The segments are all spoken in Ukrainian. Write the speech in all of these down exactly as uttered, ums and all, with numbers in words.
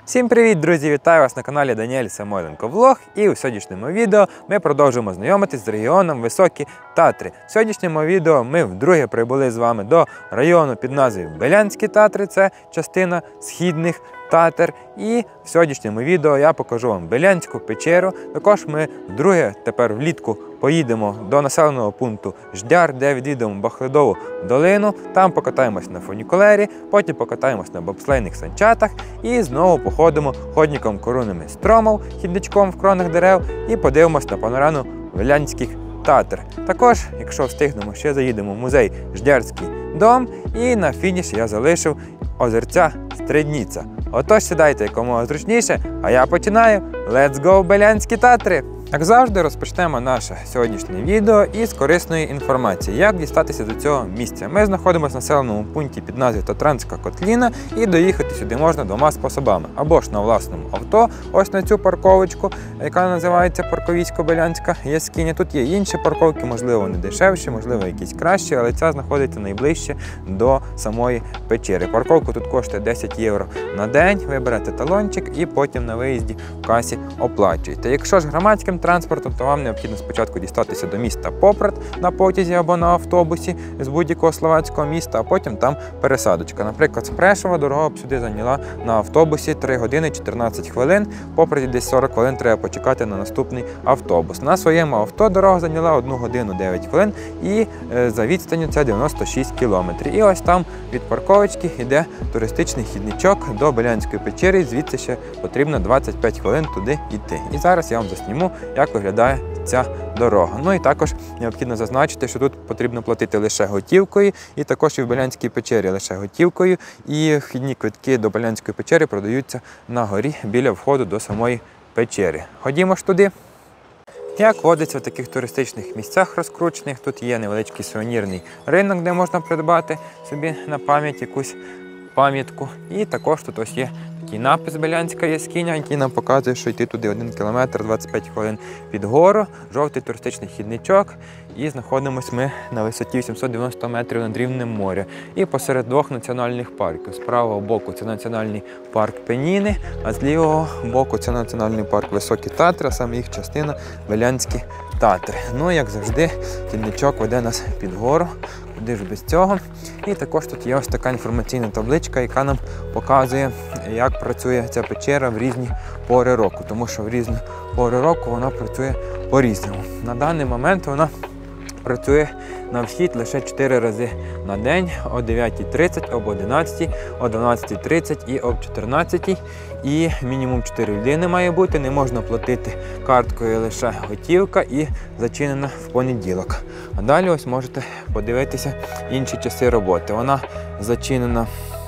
Всім привіт, друзі! Вітаю вас на каналі Даніель Самойленко Влог. І у сьогоднішньому відео ми продовжимо знайомитись з регіоном Високі Татри. В сьогоднішньому відео ми вдруге прибули з вами до району під назвою Белянські Татри, це частина східних Татар. І в сьогоднішньому відео я покажу вам Белянську печеру. Також ми вдруге тепер влітку поїдемо до населеного пункту Ждяр, де відвідуємо Бахлидову долину. Там покатаємось на фунікулері, потім покатаємось на бобслейних санчатах і знову походимо ходником корунами стромов, хідничком в кронах дерев і подивимось на панораму Белянських Татар. Також, якщо встигнемо, ще заїдемо в музей Ждярський дом і на фініш я залишив озерця Стридніця. Отож, сідайте якомога зручніше, а я починаю. Let's go, Белянські Татри! Як завжди, розпочнемо наше сьогоднішнє відео із корисної інформації, як дістатися до цього місця. Ми знаходимося в населеному пункті під назвою Татранська котліна і доїхати сюди можна двома способами. Або ж на власному авто, ось на цю парковочку, яка називається Парковійсько-Белянська яскиня. Тут є інші парковки, можливо вони дешевші, можливо якісь кращі, але ця знаходиться найближче до самої печери. Парковка тут коштує десять євро на день, ви берете талончик і потім на виїзді в касі оплачуєте. Якщо ж громадським транспортом, то вам необхідно спочатку дістатися до міста Попрат на потязі або на автобусі з будь-якого словацького міста, а потім там пересадочка. Наприклад, з Прешова дорога б сюди зайняла на автобусі три години чотирнадцять хвилин, в Попраті десь сорок хвилин треба почекати на наступний автобус. На своєму авто дорога зайняла одну годину дев'ять хвилин і е, за відстанню це дев'яносто шість кілометрів. І ось там від парковочки йде туристичний хідничок до Белянської печери, звідси ще потрібно двадцять п'ять хвилин туди йти. І зараз я вам засніму, як виглядає ця дорога. Ну і також необхідно зазначити, що тут потрібно платити лише готівкою, і також і в Белянській печері лише готівкою, і вхідні квитки до Белянської печери продаються на горі біля входу до самої печери. Ходімо ж туди. Як водиться в таких туристичних місцях розкручених, тут є невеличкий сувенірний ринок, де можна придбати собі на пам'ять якусь пам'ятку. І також тут ось є такий напис Белянська яскиня, який нам показує, що йти туди один кілометр двадцять п'ять хвилин під гору, жовтий туристичний хідничок. І знаходимося ми на висоті сімсот дев'яносто метрів над рівнем моря. І посеред двох національних парків. З правого боку це національний парк Пеніни, а з лівого боку це національний парк Високі Татри, а саме їх частина Белянські Татри. Ну, як завжди, хідничок веде нас під гору, куди ж без цього. І також тут є ось така інформаційна табличка, яка нам показує, як працює ця печера в різні пори року. Тому що в різні пори року вона працює по-різному. На даний момент вона працює на вхід лише чотири рази на день, о дев'ятій тридцять, об одинадцятій, о дванадцятій тридцять і об чотирнадцятій. І мінімум чотири людини має бути, не можна платити карткою, лише готівка і зачинена в понеділок. А далі ось можете подивитися інші часи роботи. Вона зачинена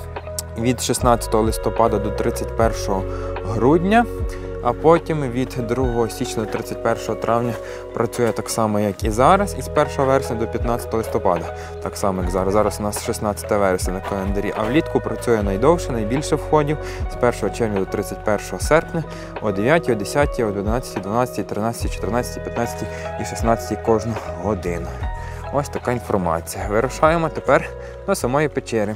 від шістнадцятого листопада до тридцять першого грудня. А потім від другого січня до тридцять першого травня працює так само, як і зараз, і з першого вересня до п'ятнадцятого листопада, так само, як зараз. Зараз у нас шістнадцяте вересня на календарі, а влітку працює найдовше, найбільше входів, з першого червня до тридцять першого серпня, о дев'ятій, о десятій, о одинадцятій, дванадцятій, тринадцятій, чотирнадцятій, п'ятнадцятій і шістнадцятій кожну годину. Ось така інформація. Вирушаємо тепер до самої печери.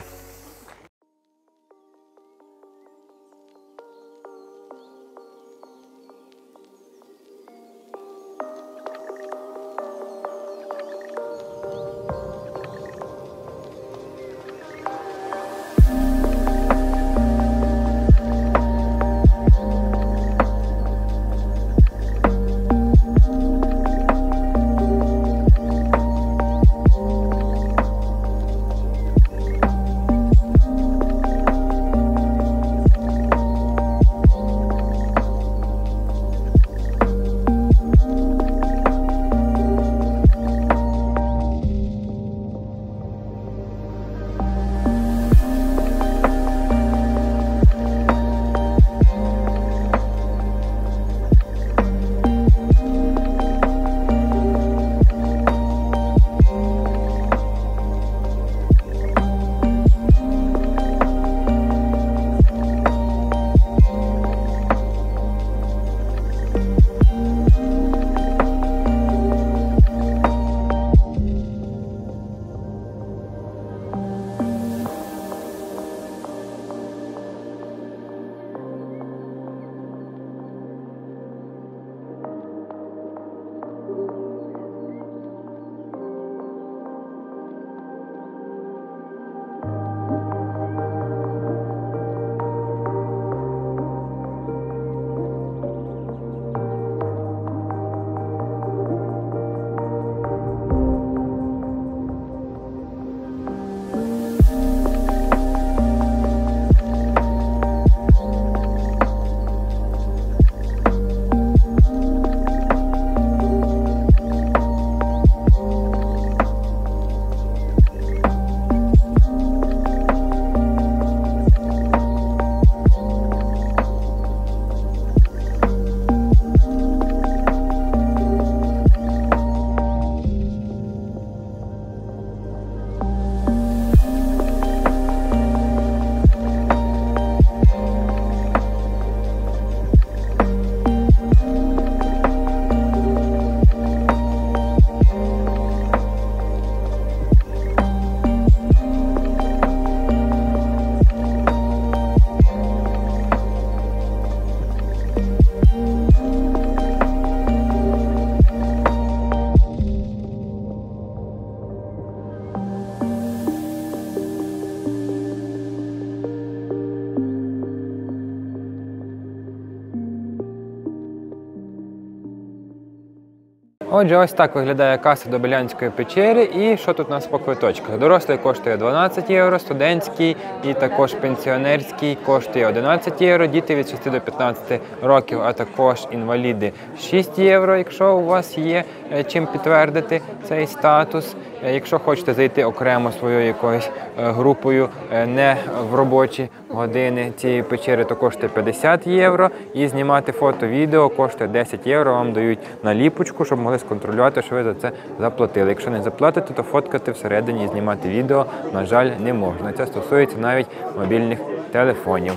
Отже, ось так виглядає каса до Белянської печери. І що тут у нас по квиточках? Дорослий коштує дванадцять євро, студентський і також пенсіонерський коштує одинадцять євро, діти від шести до п'ятнадцяти років, а також інваліди шість євро, якщо у вас є чим підтвердити цей статус. Якщо хочете зайти окремо своєю якоюсь групою, не в робочі години цієї печери, то коштує п'ятдесят євро. І знімати фото-відео коштує десять євро. Вам дають наліпочку, щоб могли сконтролювати, що ви за це заплатили. Якщо не заплатите, то фоткати всередині і знімати відео, на жаль, не можна. Це стосується навіть мобільних телефонів.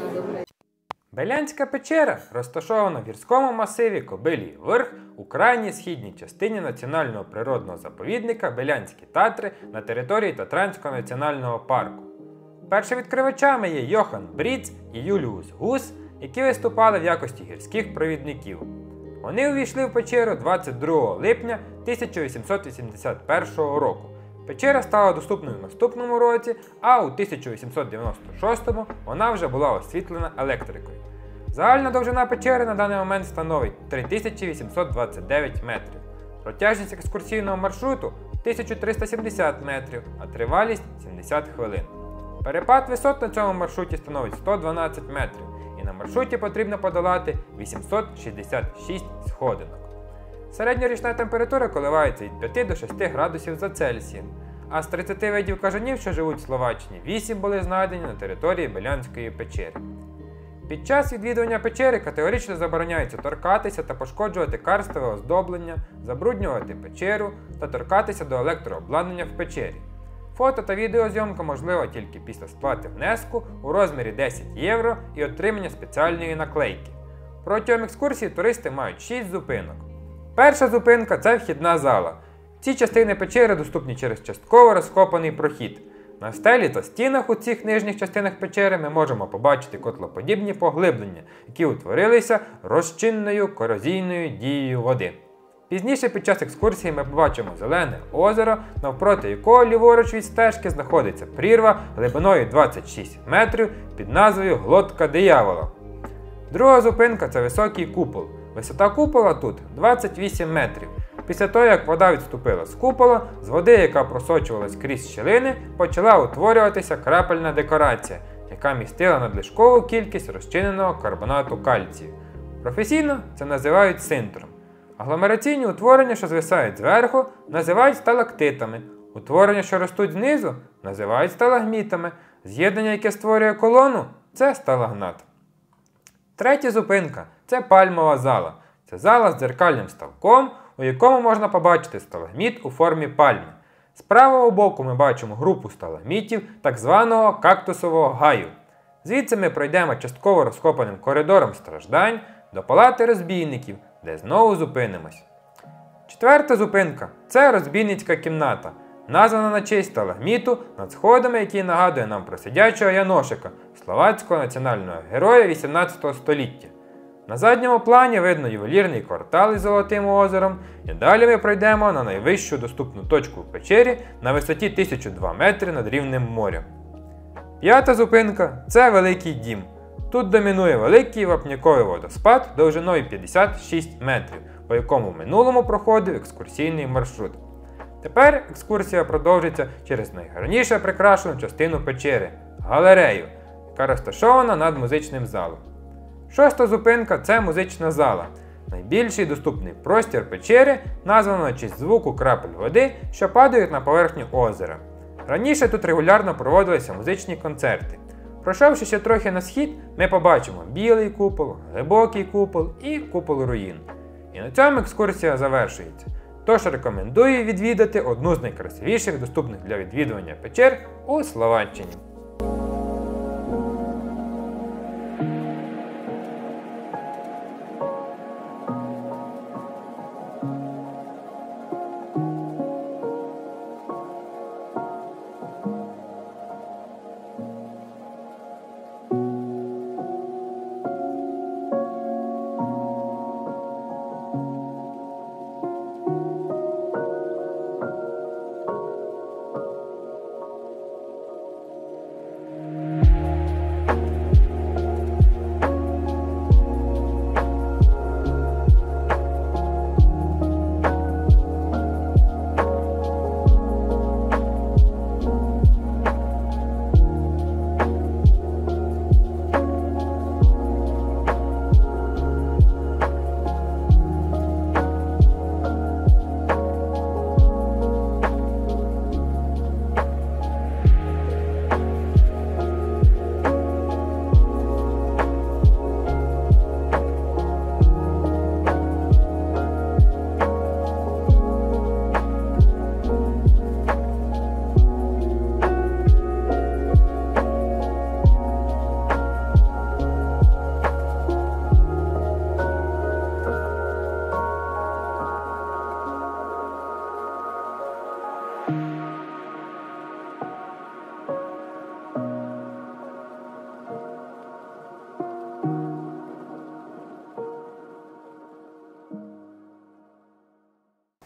Белянська печера розташована в гірському масиві Кобилій Вирх у крайній східній частині національного природного заповідника Белянські Татри на території Татранського національного парку. Першовідкривачами є Йохан Бріц і Юліус Гус, які виступали в якості гірських провідників. Вони увійшли в печеру двадцять другого липня тисяча вісімсот вісімдесят першого року. Печера стала доступною в наступному році, а у тисяча вісімсот дев'яносто шостому вона вже була освітлена електрикою. Загальна довжина печери на даний момент становить три тисячі вісімсот двадцять дев'ять метрів. Протяжність екскурсійного маршруту тисяча триста сімдесят метрів, а тривалість сімдесят хвилин. Перепад висот на цьому маршруті становить сто дванадцять метрів, і на маршруті потрібно подолати вісімсот шістдесят шість сходинок. Середньорічна температура коливається від п'яти до шести градусів за Цельсієм, а з тридцяти видів кажанів, що живуть в Словаччині, вісім були знайдені на території Белянської печери. Під час відвідування печери категорично забороняється торкатися та пошкоджувати карстове оздоблення, забруднювати печеру та торкатися до електрообладнання в печері. Фото та відеозйомка можлива тільки після сплати внеску у розмірі десять євро і отримання спеціальної наклейки. Протягом екскурсії туристи мають шість зупинок. Перша зупинка – це вхідна зала. Ці частини печери доступні через частково розкопаний прохід. На стелі та стінах у цих нижніх частинах печери ми можемо побачити котлоподібні поглиблення, які утворилися розчинною корозійною дією води. Пізніше під час екскурсії ми побачимо зелене озеро, навпроти якого ліворуч від стежки знаходиться прірва глибиною двадцять шість метрів під назвою Глотка диявола. Друга зупинка – це високий купол. Висота купола тут двадцять вісім метрів. Після того, як вода відступила з купола, з води, яка просочувалась крізь щілини, почала утворюватися крапельна декорація, яка містила надлишкову кількість розчиненого карбонату кальцію. Професійно це називають синтром. Агломераційні утворення, що звисають зверху, називають сталактитами. Утворення, що ростуть знизу, називають сталагмітами. З'єднання, яке створює колону – це сталагнат. Третя зупинка – це пальмова зала. Це зала з дзеркальним ставком, у якому можна побачити сталагміт у формі пальми. З правого боку ми бачимо групу сталагмітів так званого кактусового гаю. Звідси ми пройдемо частково розкопаним коридором страждань до палати розбійників, де знову зупинимось. Четверта зупинка – це розбійницька кімната, названа на честь сталагміту над сходами, який нагадує нам про сидячого Яношика, словацького національного героя вісімнадцятого століття. На задньому плані видно ювелірний квартал із Золотим озером, і далі ми пройдемо на найвищу доступну точку в печері на висоті тисяча два метри над рівнем моря. П'ята зупинка – це Великий дім. Тут домінує великий вапняковий водоспад довжиною п'ятдесят шість метрів, по якому в минулому проходив екскурсійний маршрут. Тепер екскурсія продовжиться через найгарніше прикрашену частину печери – галерею, яка розташована над музичним залом. Шоста зупинка – це музична зала. Найбільший доступний простір печери названо на честь звуку крапель води, що падають на поверхню озера. Раніше тут регулярно проводилися музичні концерти. Пройшовши ще трохи на схід, ми побачимо білий купол, глибокий купол і купол руїн. І на цьому екскурсія завершується. Тож рекомендую відвідати одну з найкрасивіших доступних для відвідування печер у Словаччині.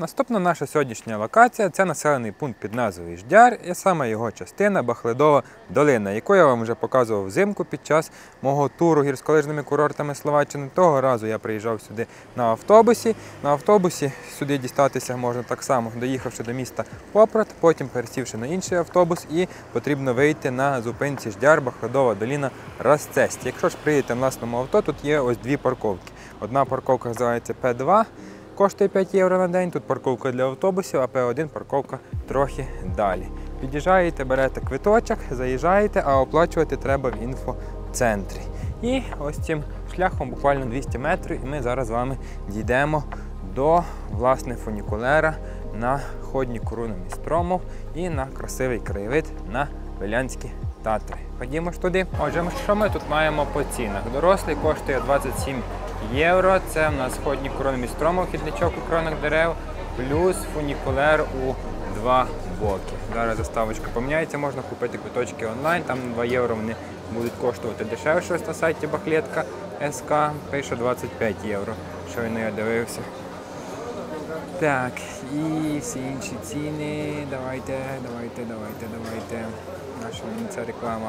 Наступна наша сьогоднішня локація – це населений пункт під назвою Ждяр, і саме його частина Бахлидова долина, яку я вам вже показував взимку під час мого туру гірськолижними курортами Словаччини. Того разу я приїжджав сюди на автобусі. На автобусі сюди дістатися можна так само, доїхавши до міста Попрат, потім пересівши на інший автобус, і потрібно вийти на зупинці Ждяр, Бахлидова долина, Расцесть. Якщо ж приїдете на власному авто, тут є ось дві парковки. Одна парковка називається Пе два, коштує п'ять євро на день, тут парковка для автобусів, а Пе один парковка трохи далі. Під'їжджаєте, берете квиточок, заїжджаєте, а оплачувати треба в інфоцентрі. І ось цим шляхом, буквально двісті метрів, і ми зараз з вами дійдемо до, власне, фунікулера на ходніку Руномістромов і на красивий краєвид на Белянські Татри. Ходімо ж туди. Отже, що ми тут маємо по цінах? Дорослий коштує двадцять сім євро, це в нас ходнік Руномістромов, хідничок у кронах дерев, плюс фунікулер у два боки. Зараз заставочка поміняється, можна купити квиточки онлайн, там два євро вони будуть коштувати дешевше на сайті Бахлетка точка ес ка, пише двадцять п'ять євро, щойно я дивився. Так, і всі інші ціни, давайте, давайте, давайте, давайте, наша мені ця реклама.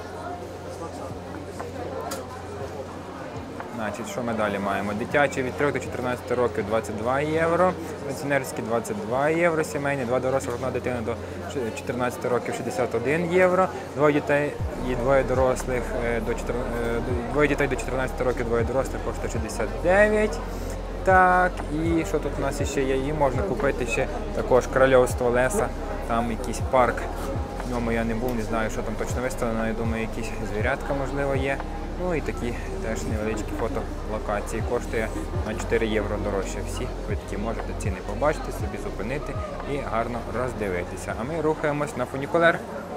Значить, що ми далі маємо? Дитячі від трьох до чотирнадцяти років двадцять два євро, пенсіонерські двадцять два євро, сімейні, два дорослих, одна дитина до чотирнадцяти років шістдесят один євро, двоє дітей і двоє дорослих до чотирнадцяти, двоє дітей до чотирнадцяти років, двоє дорослих коштує шістдесят дев'ять. Так, і що тут у нас ще є? І можна купити ще також Королівство Леса, там якийсь парк. В ньому я не був, не знаю, що там точно виставлено, я думаю, якісь звірятка, можливо, є. Ну і такі теж невеличкі фотолокації. Коштує на чотири євро дорожче. Всі квитки можете ціни побачити, собі зупинити і гарно роздивитися. А ми рухаємось на фунікулер.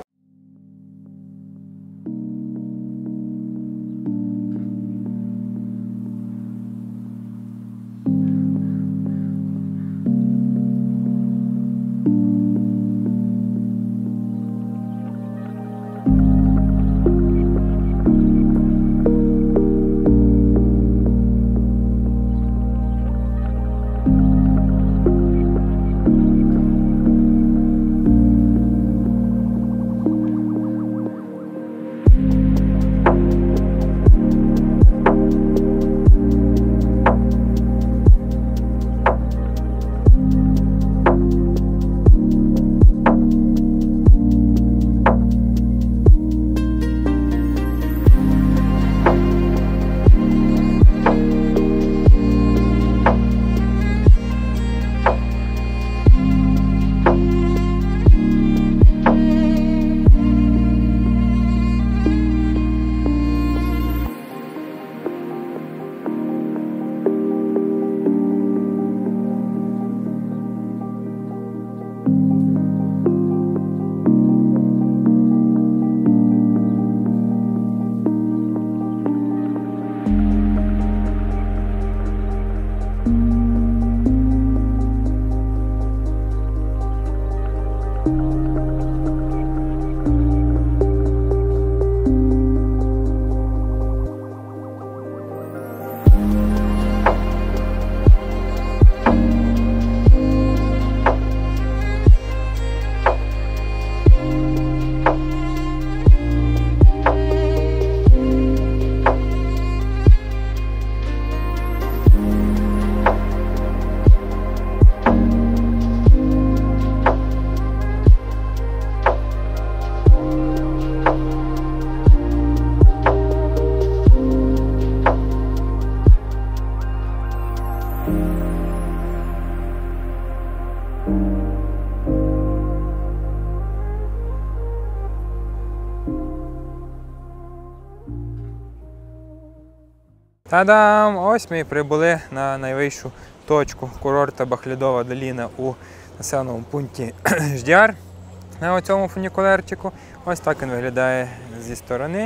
Та-дам! Ось ми і прибули на найвищу точку курорта Бахлидова долина у населеному пункті Ждяр на цьому фунікулерчику. Ось так він виглядає зі сторони.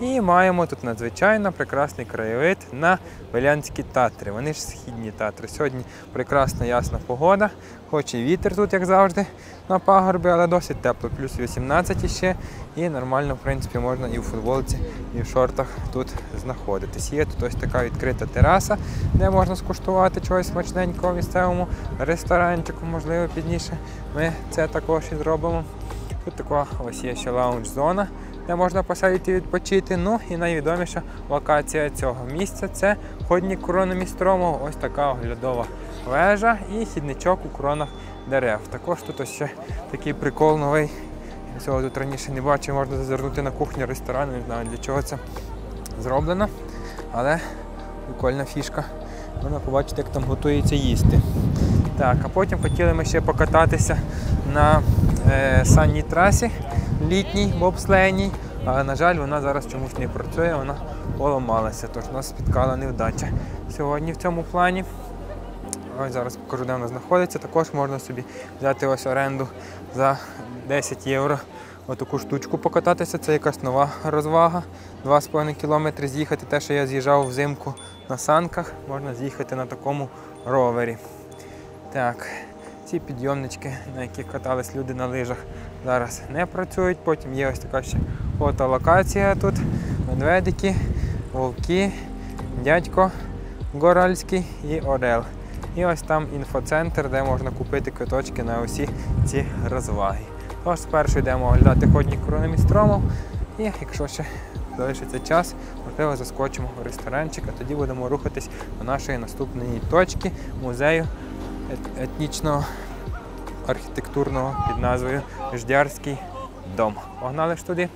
І маємо тут надзвичайно прекрасний краєвид на Белянські Татри. Вони ж східні Татри. Сьогодні прекрасна ясна погода, хоч і вітер тут, як завжди, на пагорбі, але досить тепло, плюс вісімнадцять іще. І нормально, в принципі, можна і в футболці, і в шортах тут знаходитись. Є тут ось така відкрита тераса, де можна скуштувати чогось смачненького в місцевому ресторанчику, можливо, пізніше ми це також і зробимо. Тут така ось є ще лаунж-зона, де можна посидіти і відпочити. Ну і найвідоміша локація цього місця – це ходник корони Містромов. Ось така оглядова вежа і хідничок у коронах дерев. Також тут ось ще такий прикол новий. Я цього тут раніше не бачив, можна зазирнути на кухню ресторану, не знаю для чого це зроблено, але прикольна фішка. Можна побачити, як там готується їсти. Так, а потім хотіли ми ще покататися на е, санній трасі літній, бобслейній, але, на жаль, вона зараз чомусь не працює, вона поламалася, тож нас спіткала невдача сьогодні в цьому плані. Ось зараз покажу, де вона знаходиться. Також можна собі взяти ось оренду за десять євро. Отаку штучку покататися, це якась нова розвага. два з половиною кілометри з'їхати, те, що я з'їжджав взимку на санках, можна з'їхати на такому ровері. Так, ці підйомнички, на яких катались люди на лижах, зараз не працюють. Потім є ось така ще фотолокація тут. Медведики, вовки, дядько Горальський і Орел. І ось там інфоцентр, де можна купити квиточки на усі ці розваги. Тож спершу йдемо оглядати ходник корони Містромов. І якщо ще залишиться час, можливо, заскочимо в ресторанчик, а тоді будемо рухатись до нашої наступної точки музею етнічного архітектурного під назвою Ждярський дом. Погнали ж туди!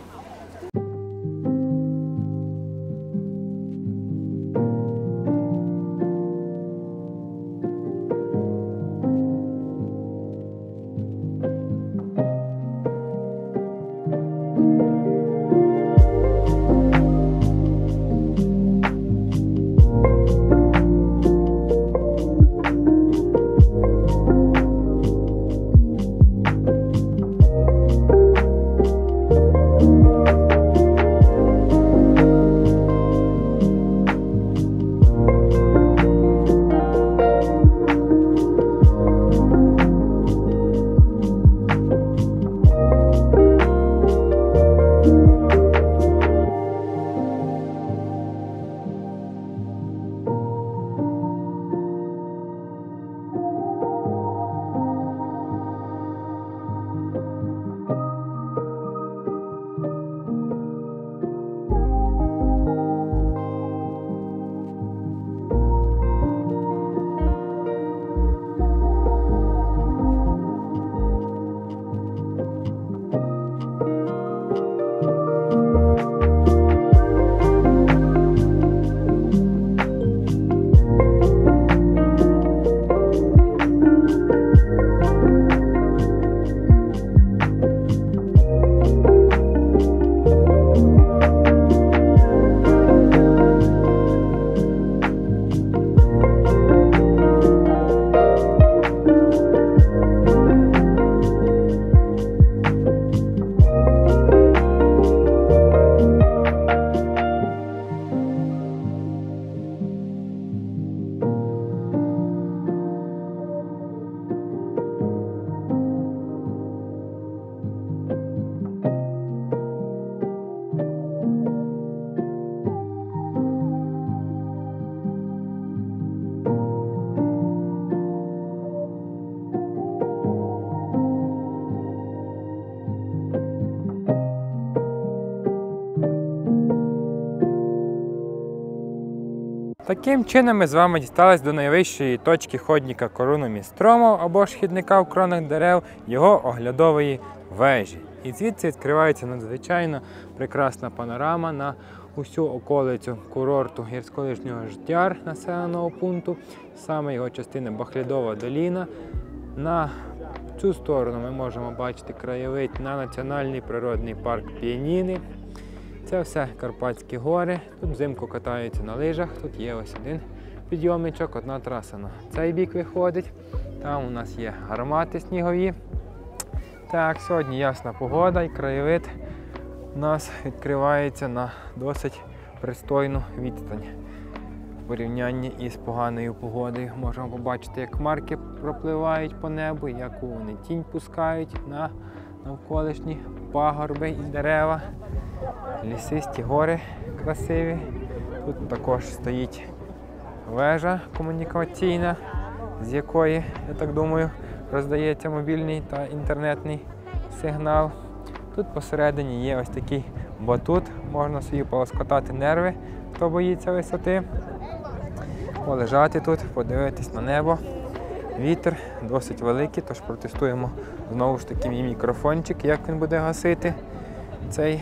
Таким чином ми з вами дістались до найвищої точки ходника корони Містромов або ж хідника в кронах дерев, його оглядової вежі. І звідси відкривається надзвичайно прекрасна панорама на усю околицю курорту гірськолижнього Ждяр населеного пункту, саме його частина Бахлідова доліна. На цю сторону ми можемо бачити краєвид на Національний природний парк Піаніни. Це все Карпатські гори. Тут взимку катаються на лижах. Тут є ось один підйомничок, одна траса на цей бік виходить. Там у нас є гармати снігові. Так, сьогодні ясна погода і краєвид у нас відкривається на досить пристойну відстань. В порівнянні із поганою погодою можемо побачити, як хмарки пропливають по небу, яку вони тінь пускають на навколишні пагорби і дерева. Лісисті гори красиві. Тут також стоїть вежа комунікаційна, з якої, я так думаю, роздається мобільний та інтернетний сигнал. Тут посередині є ось такий батут, можна собі полоскотати нерви, хто боїться висоти. Полежати тут, подивитись на небо. Вітер досить великий, тож протестуємо знову ж таки мій мікрофончик, як він буде гасити цей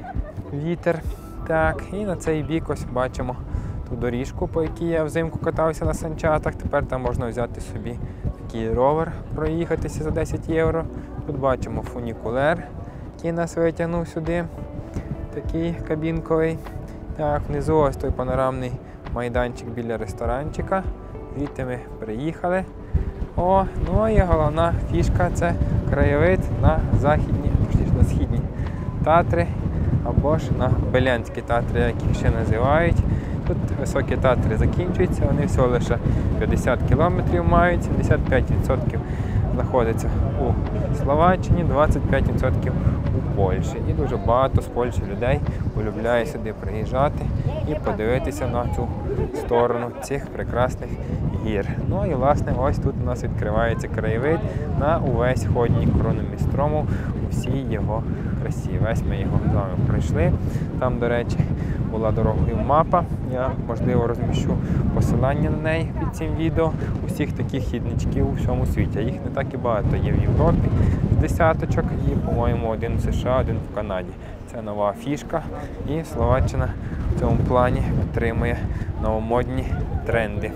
вітер. Так, і на цей бік ось бачимо ту доріжку, по якій я взимку катався на санчатах. Тепер там можна взяти собі такий ровер, проїхатися за десять євро. Тут бачимо фунікулер, який нас витягнув сюди, такий кабінковий. Так, внизу ось той панорамний майданчик біля ресторанчика. Звідти ми приїхали. О, ну і головна фішка – це краєвид на західні, точніше на східні Татри, або ж на Белянські Татри, як їх ще називають. Тут високі Татри закінчуються, вони всього лише п'ятдесят кілометрів мають, сімдесят п'ять відсотків знаходиться у Словаччині, двадцять п'ять відсотків у Польщі. І дуже багато з Польщі людей полюбляє сюди приїжджати і подивитися на цю сторону цих прекрасних гір. Ну і власне ось тут у нас відкривається краєвид на увесь ходній Крономістрому у всій його красі. Весь ми його з вами пройшли. Там, до речі, була дорогою мапа. Я, можливо, розміщу посилання на неї під цим відео. Усіх таких хідничків у всьому світі. Їх не так і багато є в Європі, десяточок, і, по-моєму, один в США, один в Канаді. Це нова фішка, і Словаччина в цьому плані підтримує новомодні тренди.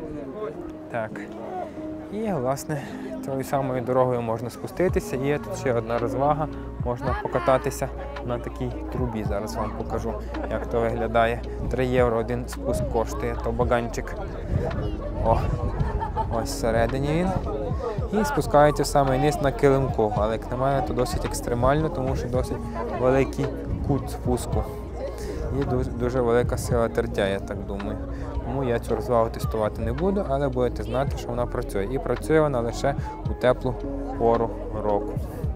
Так. І, власне, цією самою дорогою можна спуститися. Є тут ще одна розвага. Можна покататися на такій трубі. Зараз вам покажу, як то виглядає. три євро один спуск коштує тобаганчик. О, ось всередині він. І спускається в самий низ на килимку. Але, як на мене, то досить екстремально, тому що досить великий кут спуску. І дуже, дуже велика сила тертя, я так думаю. Тому я цю розвагу тестувати не буду, але будете знати, що вона працює. І працює вона лише у теплу пору року.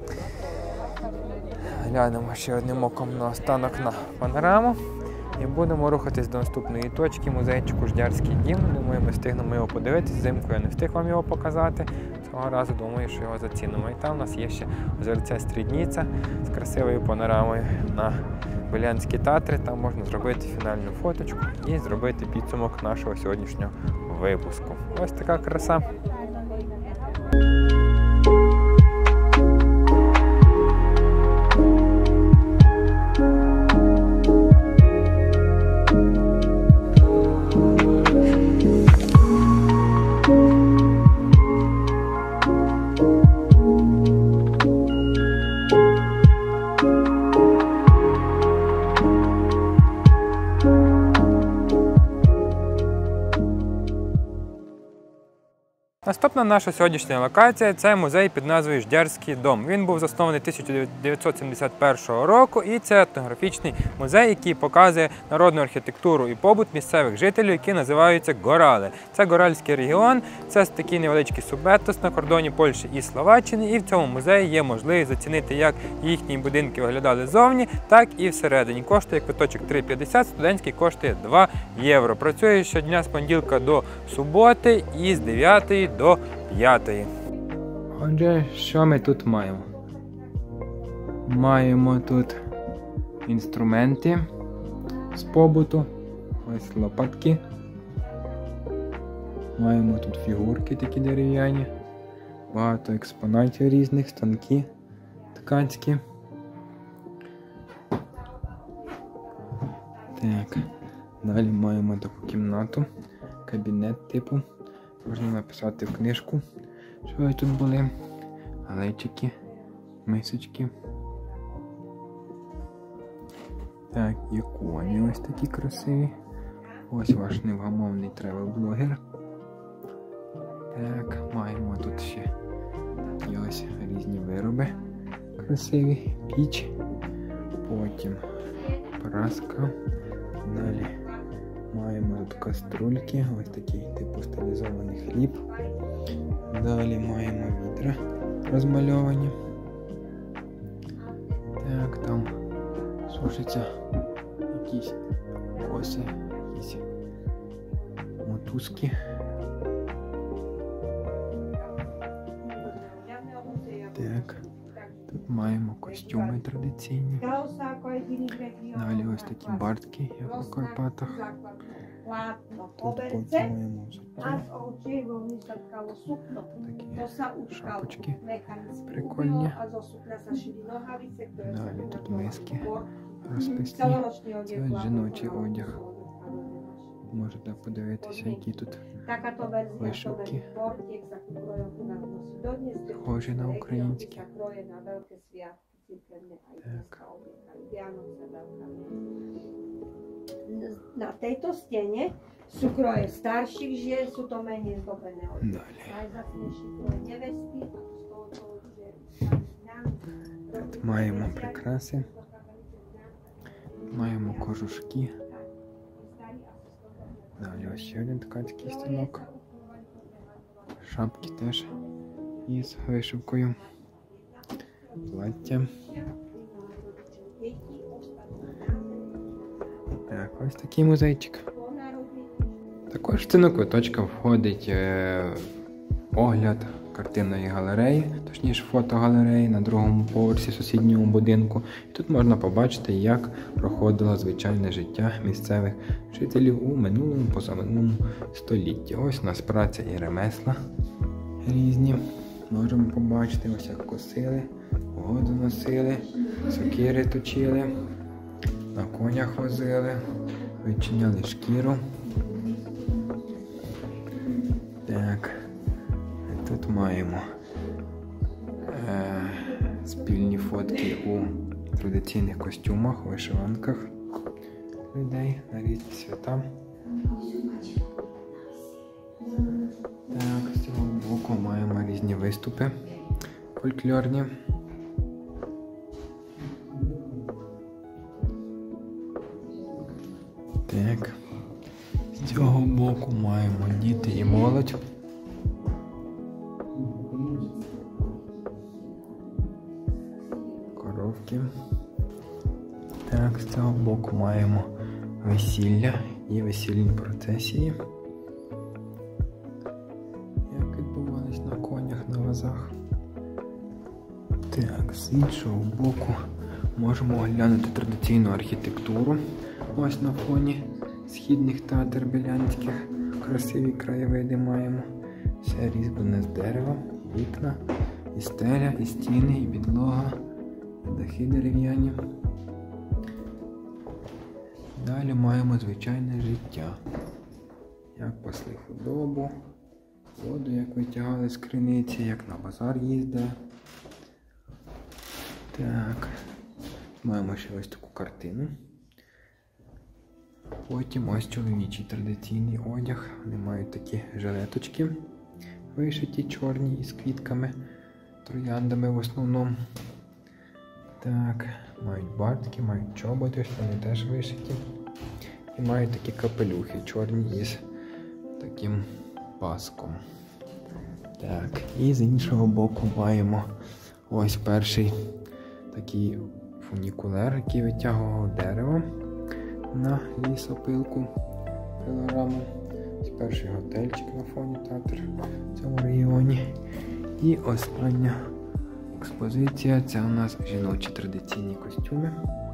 Глянемо ще одним оком на останок на панораму. І будемо рухатись до наступної точки, музейчику Ждярський дім. Думаю, ми встигнемо його подивитися. Взимку я не встиг вам його показати. Цього разу думаю, що його зацінимо. І там у нас є ще озерця Стрідніця з красивою панорамою на Белянські Татри. Там можна зробити фінальну фоточку і зробити підсумок нашого сьогоднішнього випуску. Ось така краса. Наступна наша сьогоднішня локація – це музей під назвою Ждярський дом. Він був заснований тисяча дев'ятсот сімдесят першого року, і це етнографічний музей, який показує народну архітектуру і побут місцевих жителів, які називаються горали. Це Горальський регіон, це такий невеличкий субетос на кордоні Польщі і Словаччини, і в цьому музеї є можливість зацінити, як їхні будинки виглядали ззовні, так і всередині. Коштує квиточок три п'ятдесят, студентський коштує два євро. Працює щодня з понеділка до суботи і з дев'ятої до п'ятої. Отже, що ми тут маємо? Маємо тут інструменти з побуту, ось лопатки. Маємо тут фігурки такі дерев'яні, багато експонатів різних, станки ткацькі. Так, далі маємо таку кімнату, кабінет типу. Можна написати в книжку, що ось тут були. Галейчики, мисочки. Так, є коні ось такі красиві. Ось ваш невгамовний тревел-блогер. Так, маємо тут ще такі ось різні вироби красиві. Піч. потім праска. Далі маємо тут каструльки, ось такий типу стилізований хліб. Далі маємо відра розмальовані. Так, там сушаться якісь коси, якісь мотузки. Так, тут маємо костюми традиційні. Далі ось такі бартки, як у Карпатах. Тут потім маємо взуття. Такі шапочки прикольні. Далі тут миски розписні. Це ось жіночий одяг. Можете подивитися, які тут вишивки. Схожі на українські. Так. Na tejto stene sú kroje starších žien, sú to menej zdobené odevy. Najzácnejší kroje nevesty, a z toho toho, že Тут маємо прикраси, маємо кожушки. Далі ось ще один ткацький станок. Шапки теж із вишивкою. Плаття. Так, ось такий музейчик. Також в ціну квиточка входить е, огляд картинної галереї, точніше фотогалереї на другому поверсі сусідньому будинку. І тут можна побачити, як проходило звичайне життя місцевих жителів у минулому, позаминулому столітті. Ось у нас праця і ремесла різні. Можемо побачити, ось як косили, воду носили, сокири точили, на конях возили, відчиняли шкіру. Так, тут маємо е, спільні фотки у традиційних костюмах, вишиванках людей на різні свята. Так, з цього боку маємо різні виступи фольклорні. Так, з цього боку маємо діти і молодь. Коровки. Так, з цього боку маємо весілля і весільні процесії. Як відбувались на конях, на возах. Так, з іншого боку можемо оглянути традиційну архітектуру. Ось на фоні східних Татар Белянських. Красиві краєвиди маємо. Все різьблене з дерева, вікна, і стеля, і стіни, і підлога, і дахи дерев'яні. Далі маємо звичайне життя. Як пасли худобу, воду як витягали з криниці, як на базар їздили. Так, маємо ще ось таку картину. Потім ось чоловічий традиційний одяг. Вони мають такі жилеточки, вишиті чорні із квітками, трояндами в основному. Так, мають бартки, мають чоботи, вони теж вишиті. І мають такі капелюхи чорні із таким паском. Так, і з іншого боку маємо ось перший такий фунікулер, який витягував дерево на лісопилку, пилораму. Ось перший готельчик на фоні Татар в цьому регіоні. І остання експозиція, це у нас жіночі традиційні костюми.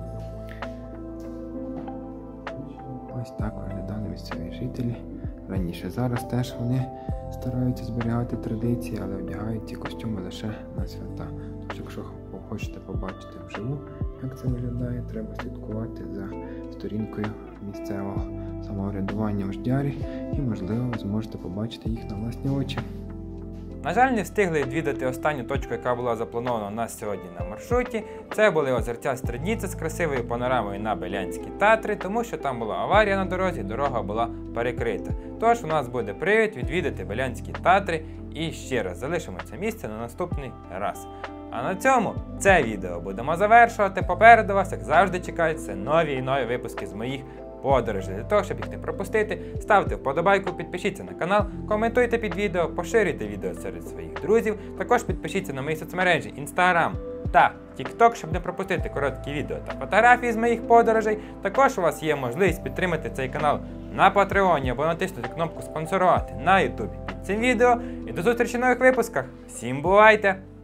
Ось так виглядали місцеві жителі. Раніше, зараз теж вони стараються зберігати традиції, але одягають ці костюми лише на свята. Тож, якщо хочете побачити вживу, як це виглядає, треба слідкувати за сторінкою місцевого самоврядування в Ждярі і, можливо, ви зможете побачити їх на власні очі. На жаль, не встигли відвідати останню точку, яка була запланована у нас сьогодні на маршруті. Це були озерця Страдніця з красивою панорамою на Белянські Татри, тому що там була аварія на дорозі, дорога була перекрита. Тож у нас буде привід відвідати Белянські Татри і ще раз залишимо це місце на наступний раз. А на цьому це відео будемо завершувати. Попереду вас, як завжди, чекаються нові і нові випуски з моїх подорожей. Для того, щоб їх не пропустити, ставте вподобайку, підпишіться на канал, коментуйте під відео, поширюйте відео серед своїх друзів. Також підпишіться на мої соцмережі Instagram та TikTok, щоб не пропустити короткі відео та фотографії з моїх подорожей. Також у вас є можливість підтримати цей канал на Patreon або натиснути кнопку спонсорувати на YouTube під цим відео. І до зустрічі в нових випусках. Всім бувайте!